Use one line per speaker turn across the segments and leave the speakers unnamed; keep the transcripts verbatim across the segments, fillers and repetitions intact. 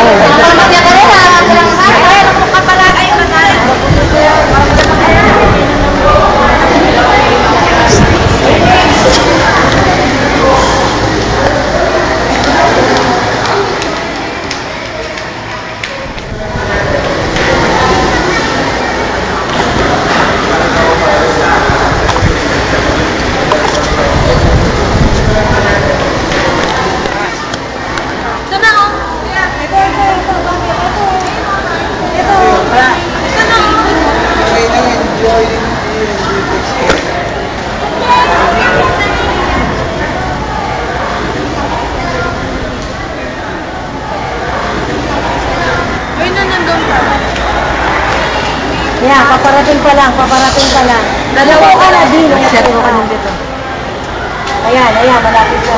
Yeah, paparating pa lang, paparating pa lang. Dalawa ka na din. Dalawa ka na dito. Ayan, ayan, malapit na.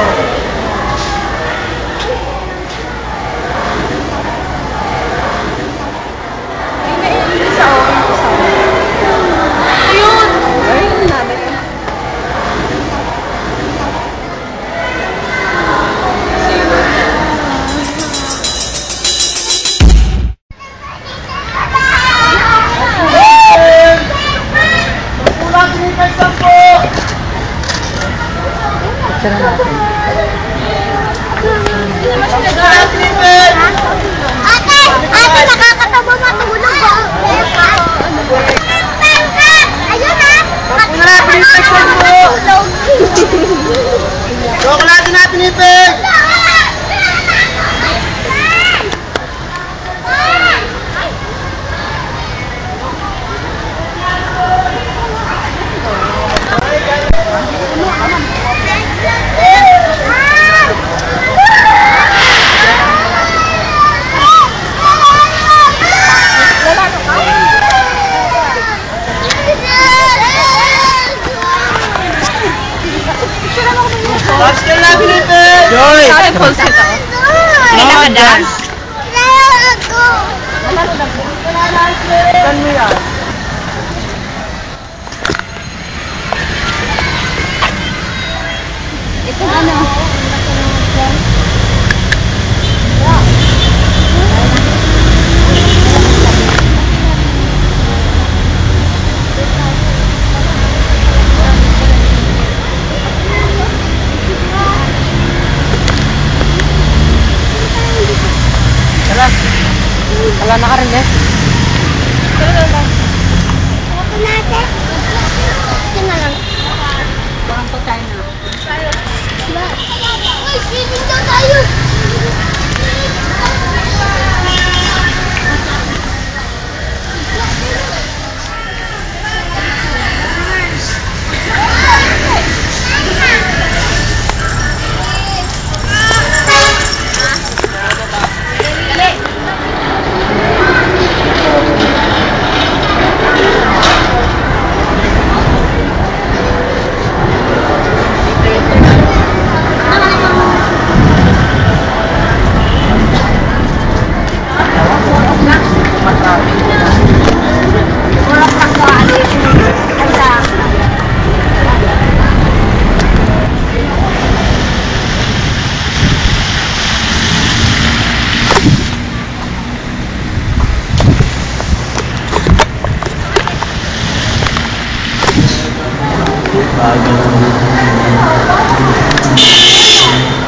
Ayun! Ayun, namin.
Ate! Ate! Nakakataba matulog ba? Ayun ha! Ate! Nakakatulog!
Chocolate na pinipig! Basket na pinipig! Joy!
Saan yung pulse ito? Kailangan ka dance?
Kailangan ako!
Saan mo yan?
Ito ano?
Wala na ka rin, eh.
Ako natin. Ito na lang.
Parang po tayo na.
Uy, swimming daw tayo!
Bago.